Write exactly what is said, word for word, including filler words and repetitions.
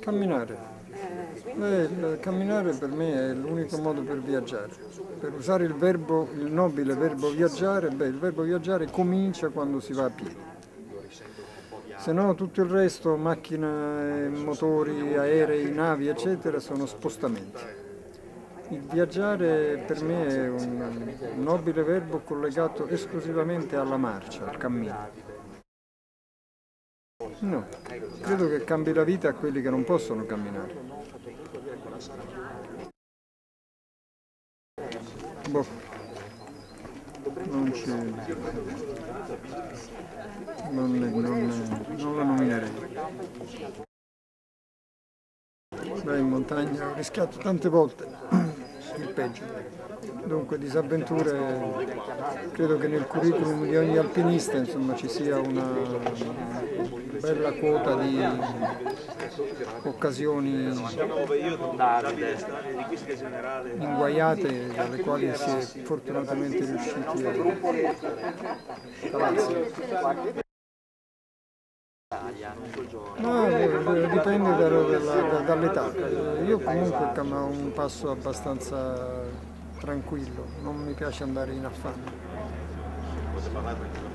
Camminare. Beh, il camminare per me è l'unico modo per viaggiare. Per usare il verbo, il nobile verbo viaggiare, beh, il verbo viaggiare comincia quando si va a piedi. Se no tutto il resto, macchine, motori, aerei, navi, eccetera, sono spostamenti. Il viaggiare per me è un nobile verbo collegato esclusivamente alla marcia, al cammino. No, credo che cambi la vita a quelli che non possono camminare. Boh, non ci... non, non, non la nominerei. Beh, in montagna ho rischiato tante volte, il peggio. Dunque disavventure, credo che nel curriculum di ogni alpinista insomma, ci sia una bella quota di occasioni inguaiate dalle quali si è fortunatamente riusciti a cavarsi. No, dipende da, da, dall'età. Io comunque ho un passo abbastanza tranquillo, non mi piace andare in affanno.